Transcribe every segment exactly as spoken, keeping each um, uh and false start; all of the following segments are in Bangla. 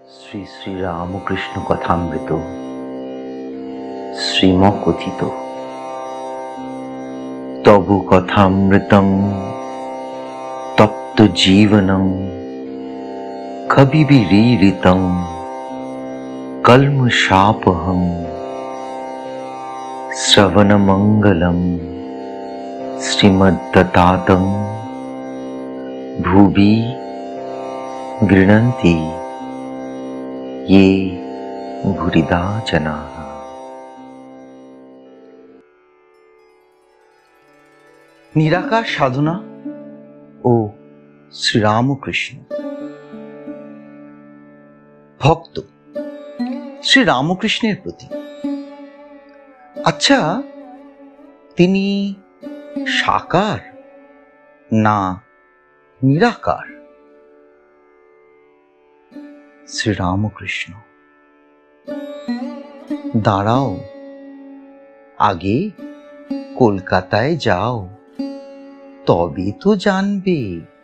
শ্রী শ্রী রামকৃষ্ণ কথামৃত শ্রীমকথিত তবু কথামৃতং তপ্ত জীবনং কবিবিরীরিতং কল্মষাপহং শ্রবণমঙ্গলম শ্রীমদ্দত্তাতং ভুবি গৃহন্তি ये भूरिदा जनाः। निराकार साधना ओ श्री रामकृष्ण भक्त श्री रामकृष्णের প্রতি। আচ্ছা, তিনি সাকার না নিরাকার? শ্রী রামকৃষ্ণ: দাঁড়াও, আগে কলকাতায় যাও, তবে তো জানবে।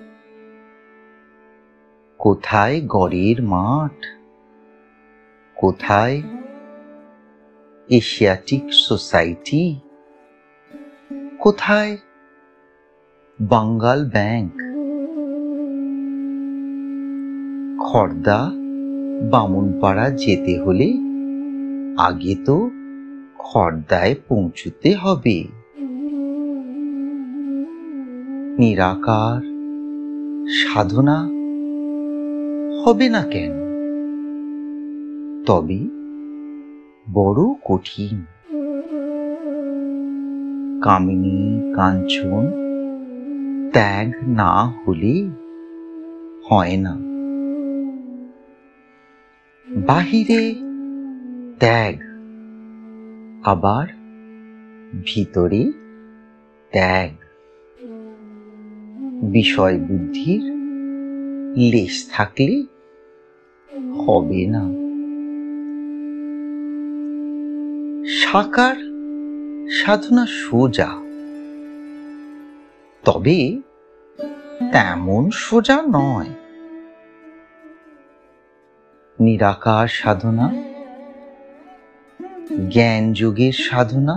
কোথায় গড়ের মাঠ, কোথায় এশিয়াটিক সোসাইটি, কোথায় বাঙ্গাল ব্যাংক? খর্দা বামুনপাড়া যেতে হলে আগে তো খর্দায় পৌঁছতে হবে। নিরাকার সাধনা হবে না কেন? তবে বড় কঠিন। কামিনী কাঞ্চন ত্যাগ না হলে হয় না। বাহিরে ত্যাগ, আবার ভিতরে ত্যাগ। বিষয় বুদ্ধির লেশ থাকলে হবে না। সাকার সাধনা সোজা, তবে তেমন সোজা নয়। নিরাকার সাধনা জ্ঞান যোগের সাধনা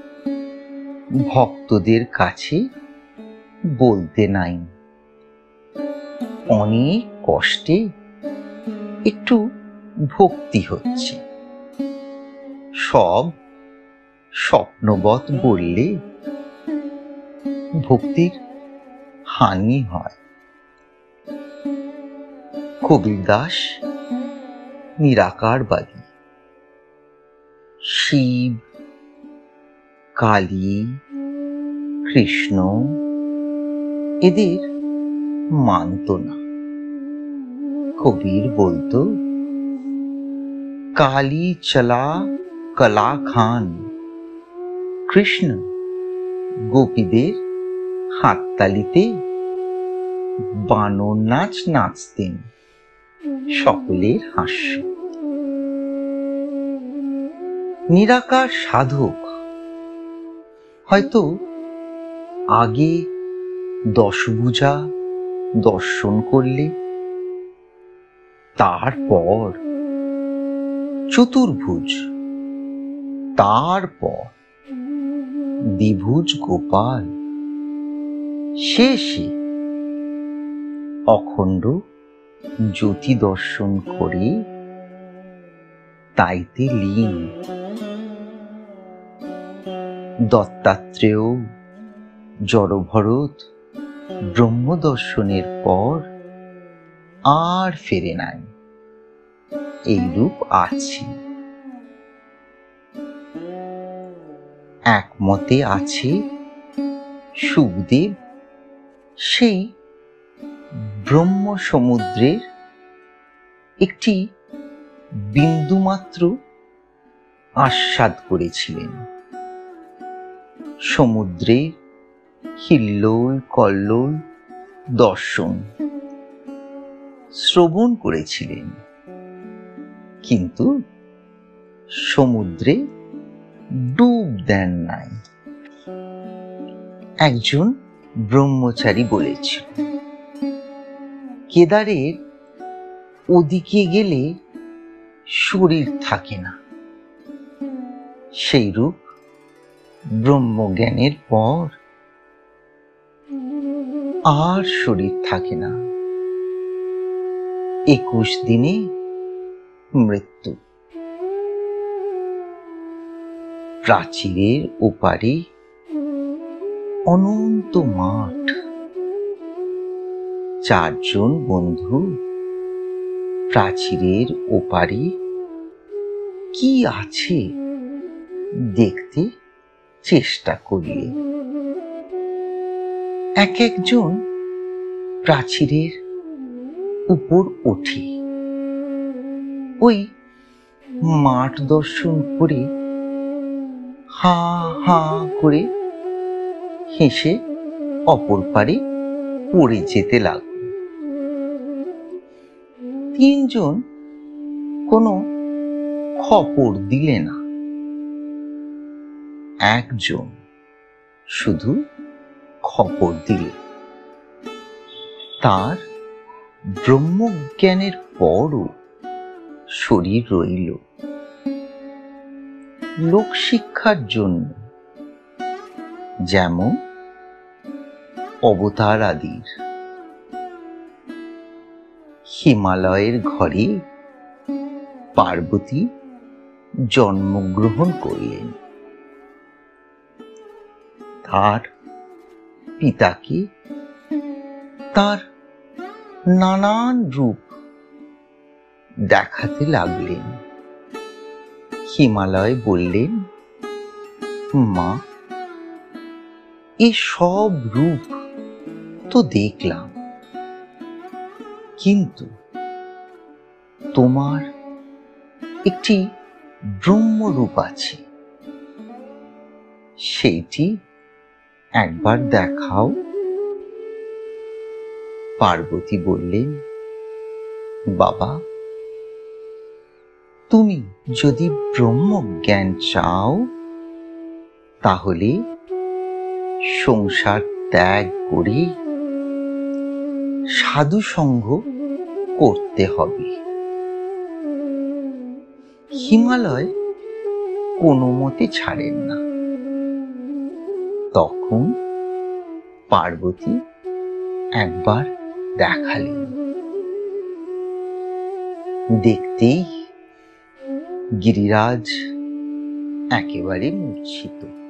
ভক্তদের কাছে বলতে নাই। অনেক কষ্টে একটু ভক্তি হচ্ছে। সব স্বপ্নবৎ বললে ভক্তির হানি হয়। কবিরদাস নিরাকারবাদী। শিব, কালী, কৃষ্ণ এদের মানত না। কবির বলতো, কালী চলা কলা খান, কৃষ্ণ গোপীদের হাততালিতে বানর নাচ নাচতেন। সকলের হাস্য। নিরাকার সাধক হয়তো আগে দশভুজা দর্শন করলে, তারপর চতুর্ভুজ, তারপর দ্বিভুজ গোপাল, শেষে অখণ্ড জ্যোতি দর্শন করে তাইতে লীন। দত্তাত্রেয়, জড়ভরত ব্রহ্ম দর্শনের পর আর ফেরে নাই। এইরূপ আছে। একমতে আছে সুখদেব সেই ব্রহ্ম সমুদ্রের একটি বিন্দুমাত্র আস্বাদ করেছিলেন। সমুদ্রে হিল্লোল কল্লোল দর্শন শ্রবণ করেছিলেন, কিন্তু সমুদ্রে ডুব দেন নাই। একজন ব্রহ্মচারী বলেছিল, কেদারের ওদিকে গেলে শরীর থাকে না। সেইরূপ ব্রহ্মজ্ঞানের পর আর শরীর থাকে না। একুশ দিনে মৃত্যু। প্রাচীরের ওপারে অনন্ত মাঠ। চারজন বন্ধু প্রাচীরের ওপারে কি আছে দেখতে চেষ্টা করলে। এক একজন প্রাচীরের উপর ওঠে। ওই মাঠ দর্শন করে হা হা করে হেসে অপর পারে পড়ে যেতে লাগল। তিনজন কোনো খবর দিলে না। একজন শুধু খবর দিলে। তার ব্রহ্মজ্ঞানের পরও শরীর রইল লোকশিক্ষার জন্য, যেমন অবতার আদির। হিমালয়ের ঘরে পার্বতী জন্মগ্রহণ করলেন। তার পিতাকে তার নানান রূপ দেখাতে লাগলেন। হিমালয় বললেন, মা, এ সব রূপ তো দেখলাম, কিন্তু তোমার একটি ব্রহ্মরূপ আছে, সেইটি একবার দেখাও। পার্বতী বললেন, বাবা, তুমি যদি ব্রহ্মজ্ঞান চাও তাহলে সংসার ত্যাগ করে সাধু সঙ্গ করতে হবে। হিমালয় কোনো মতে ছাড়েন না। তখন পার্বতী একবার দেখালেন। দেখতেই গিরিরাজ একেবারে মূর্ছিত।